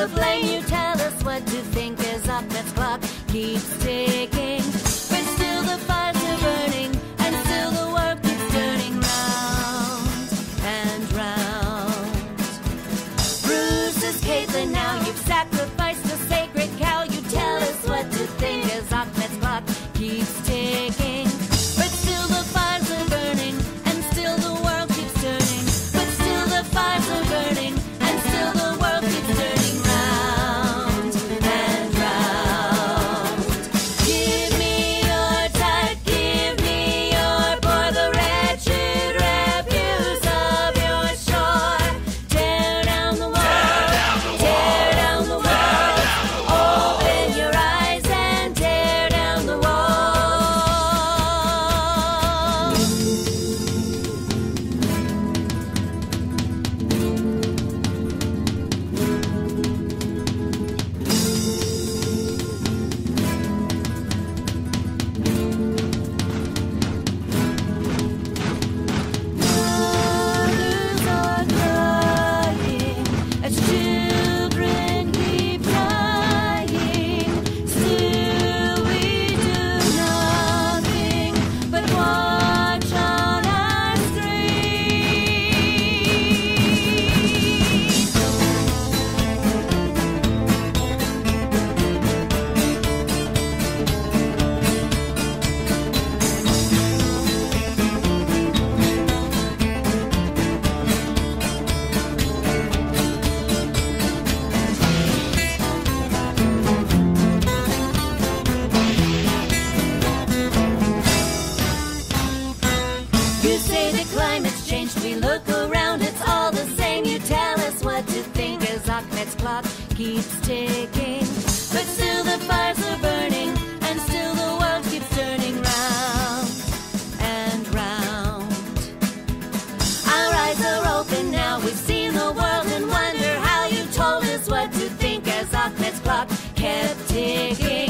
the flame, you tell us what to think as Ahmed's clock keeps ticking. But still the fires are burning, and still the world keeps turning round and round. Bruce is Caitlin now, you've sacrificed the sacred cow. You tell us what to think as Ahmed's clock keeps ticking. But still the fires are burning, and still the world keeps turning. But still the fires are burning, and still the world keeps turning round and round. Give me your tide, give me your pour, the wretched refuse of your shore. Tear down the walls, tear down the walls. Open your eyes and tear down the walls. Mothers are crying as children keep crying. Still we do nothing but watch on our streets. You say the climate's changed, we look around, it's all the same. You tell us what to think as Ahmed's clock keeps ticking. But still the fires are burning, and still the world keeps turning round and round. Our eyes are open now, we've seen the world and wonder how you told us what to think as Ahmed's clock kept ticking.